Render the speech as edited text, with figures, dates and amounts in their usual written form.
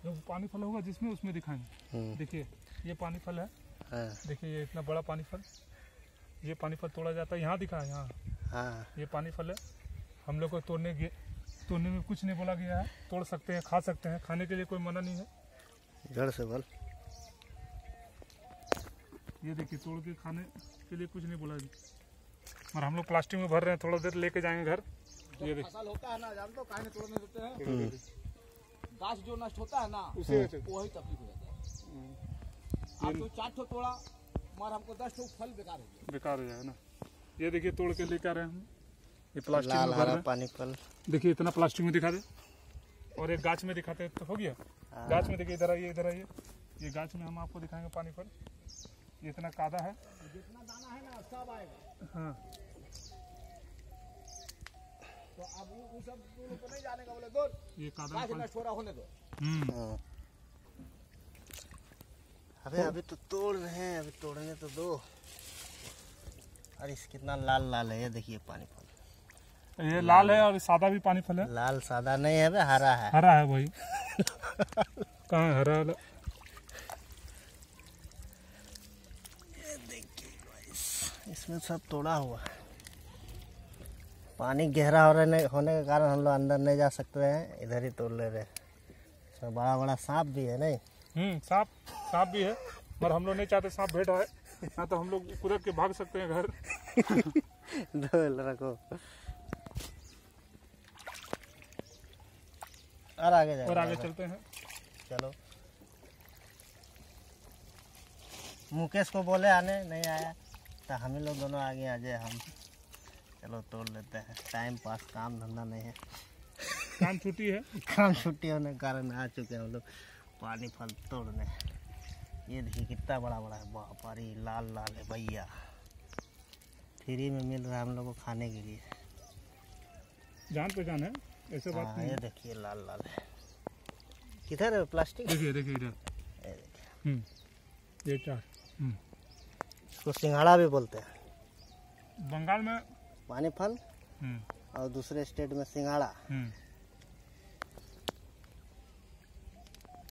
जो पानी फल होगा जिसमें उसमें दिखाएंगे। देखिए ये पानी फल है, देखिए ये इतना बड़ा पानी फल, ये पानी फल तोड़ा जाता है, यहाँ दिखा है यहाँ। ये पानी फल है, हम लोग को तोड़ने में कुछ नहीं बोला गया है, तोड़ सकते हैं, खा सकते हैं, खाने के लिए कोई मना नहीं है। जड़ से बल ये देखिए तोड़ के खाने के लिए कुछ नहीं बोला गया, और हम लोग प्लास्टिक में भर रहे हैं, थोड़ा देर लेके जाएंगे घर। ये फसल होता है ना, जानते हो काहे तोड़ने देते हैं, गाछ जो नष्ट होता है ना वही तकलीफ हो जाता है। आप तो 4 ठो तोड़ा, मगर हमको 10 ठो फल बेकार हो जाएगा ना। ये देखिए तोड़ के लेकर आ रहे हैं हम, ये प्लास्टिक में भर रहे हैं पानी फल। देखिए इतना प्लास्टिक में दिखा दे, और एक गाछ में दिखाते तो हो गया। गाछ में देखिए, इधर आइए, ये गाछ में हम आपको दिखाएंगे पानी फल। ये इतना कादा है, जितना दाना है ना सब आएगा। हाँ तो अब वो सब को नहीं जाने का, बोले दो ये कादा में छोड़ा होने दो। अभी तो तोड़ रहे हैं, अभी तोड़ने तो दो। अरे इस कितना लाल लाल है, ये देखिए पानी फल। ये लाल है और सादा भी पानी फल है। लाल सादा नहीं है, हरा है। हरा है वही कहाँ है हरा वाला? ये देखिए इसमें सब तोड़ा हुआ है। पानी गहरा होने के कारण हम लोग अंदर नहीं जा सकते हैं, इधर ही तोड़ ले रहे हैं। इसमें बड़ा बड़ा सांप भी है नहीं? सांप भी है, पर हम लोग नहीं चाहते सांप भेंट आए, ना तो हम लोग कुदरत के भाग सकते हैं घर। रखो और आगे चलते हैं। चलो मुकेश को बोले आने, नहीं आया तो हम ही लोग दोनों आगे आ जाए। हम चलो तोड़ लेते हैं, टाइम पास, काम धंधा नहीं है, काम छुट्टी है। काम छुट्टी होने के कारण आ चुके हैं हम लोग पानी फल तोड़ने। ये देखिए कितना बड़ा बड़ा है, बापारी लाल लाल है भैया, फ्री में मिल रहा है हम लोग को खाने के लिए, जान पहचान है, ऐसे बात नहीं। ये देखिए लाल लाल है। किधर है प्लास्टिक? देखिए इधर, ये 4 इसको सिंघाड़ा भी बोलते हैं बंगाल में, पानी फल, और दूसरे स्टेट में सिंघाड़ा।